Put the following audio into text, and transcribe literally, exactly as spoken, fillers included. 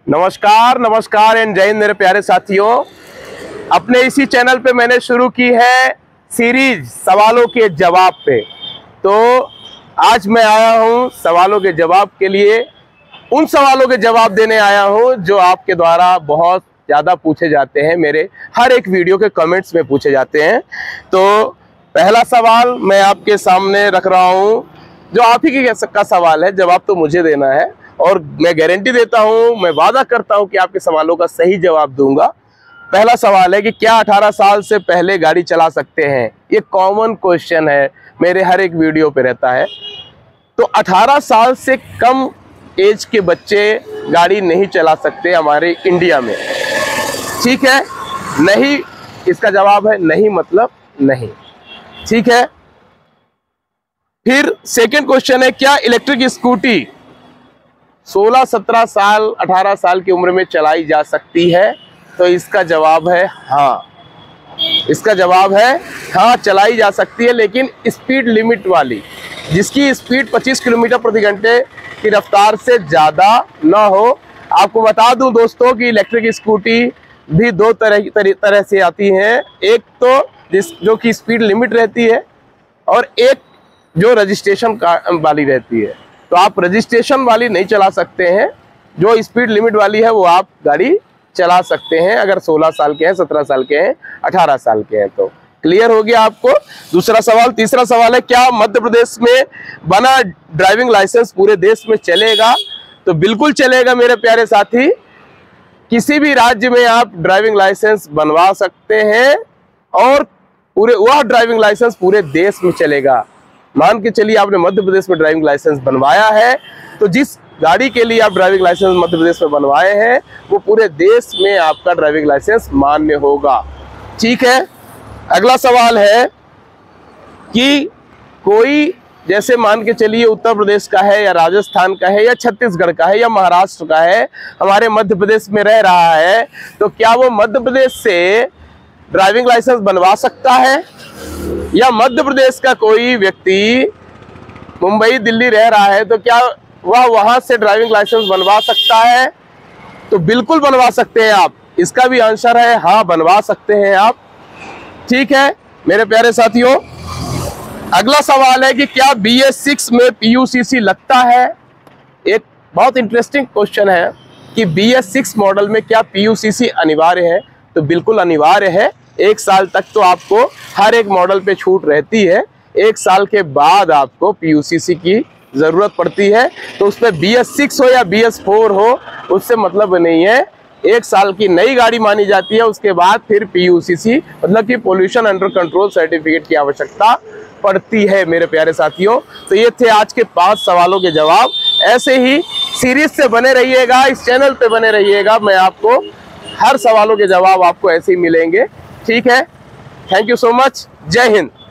नमस्कार नमस्कार एंड जय हिंद मेरे प्यारे साथियों। अपने इसी चैनल पे मैंने शुरू की है सीरीज सवालों के जवाब पे। तो आज मैं आया हूँ सवालों के जवाब के लिए। उन सवालों के जवाब देने आया हूँ जो आपके द्वारा बहुत ज़्यादा पूछे जाते हैं, मेरे हर एक वीडियो के कमेंट्स में पूछे जाते हैं। तो पहला सवाल मैं आपके सामने रख रहा हूँ, जो आप ही का सवाल है, जवाब तो मुझे देना है और मैं गारंटी देता हूं, मैं वादा करता हूं कि आपके सवालों का सही जवाब दूंगा। पहला सवाल है कि क्या अठारह साल से पहले गाड़ी चला सकते हैं? ये कॉमन क्वेश्चन है, मेरे हर एक वीडियो पे रहता है। तो अठारह साल से कम एज के बच्चे गाड़ी नहीं चला सकते हमारे इंडिया में, ठीक है? नहीं, इसका जवाब है नहीं, मतलब नहीं, ठीक है। फिर सेकंड क्वेश्चन है, क्या इलेक्ट्रिक स्कूटी सोलह सत्रह साल अठारह साल की उम्र में चलाई जा सकती है? तो इसका जवाब है हाँ। इसका जवाब है हाँ, चलाई जा सकती है, लेकिन स्पीड लिमिट वाली, जिसकी स्पीड पच्चीस किलोमीटर प्रति घंटे की रफ्तार से ज़्यादा ना हो। आपको बता दूं दोस्तों कि इलेक्ट्रिक स्कूटी भी दो तरह तरह, तरह से आती हैं। एक तो जिस जो कि स्पीड लिमिट रहती है और एक जो रजिस्ट्रेशन वाली रहती है। तो आप रजिस्ट्रेशन वाली नहीं चला सकते हैं, जो स्पीड लिमिट वाली है वो आप गाड़ी चला सकते हैं अगर सोलह साल के हैं, सत्रह साल के हैं, अठारह साल के हैं। तो क्लियर हो गया आपको दूसरा सवाल। तीसरा सवाल है, क्या मध्य प्रदेश में बना ड्राइविंग लाइसेंस पूरे देश में चलेगा? तो बिल्कुल चलेगा मेरे प्यारे साथी। किसी भी राज्य में आप ड्राइविंग लाइसेंस बनवा सकते हैं और पूरे वह ड्राइविंग लाइसेंस पूरे देश में चलेगा। मान के चलिए आपने मध्य प्रदेश में ड्राइविंग लाइसेंस बनवाया है, तो जिस गाड़ी के लिए आप ड्राइविंग लाइसेंस मध्य प्रदेश में बनवाए हैं वो पूरे देश में आपका ड्राइविंग लाइसेंस मान्य होगा, ठीक है। अगला सवाल है कि कोई, जैसे मान के चलिए उत्तर प्रदेश का है या राजस्थान का है या छत्तीसगढ़ का है या महाराष्ट्र का है, हमारे मध्य प्रदेश में रह रहा है, तो क्या वो मध्य प्रदेश से ड्राइविंग लाइसेंस बनवा सकता है? या मध्य प्रदेश का कोई व्यक्ति मुंबई दिल्ली रह रहा है तो क्या वह वहां से ड्राइविंग लाइसेंस बनवा सकता है? तो बिल्कुल बनवा सकते हैं आप। इसका भी आंसर है हाँ, बनवा सकते हैं आप, ठीक है मेरे प्यारे साथियों। अगला सवाल है कि क्या बी एस सिक्स में पी यू सी सी लगता है? एक बहुत इंटरेस्टिंग क्वेश्चन है कि बी एस सिक्स मॉडल में क्या पी यू सी सी अनिवार्य है? तो बिल्कुल अनिवार्य है। एक साल तक तो आपको हर एक मॉडल पे छूट रहती है, एक साल के बाद आपको पी यू सी सी की ज़रूरत पड़ती है। तो उस पर बी एस सिक्स हो या बी एस फोर हो, उससे मतलब नहीं है। एक साल की नई गाड़ी मानी जाती है, उसके बाद फिर पी यू सी सी मतलब कि पोल्यूशन अंडर कंट्रोल सर्टिफिकेट की आवश्यकता पड़ती है मेरे प्यारे साथियों। तो ये थे आज के पांच सवालों के जवाब। ऐसे ही सीरीज से बने रहिएगा, इस चैनल पे बने रहिएगा, मैं आपको हर सवालों के जवाब आपको ऐसे ही मिलेंगे, ठीक है। थैंक यू सो मच, जय हिंद।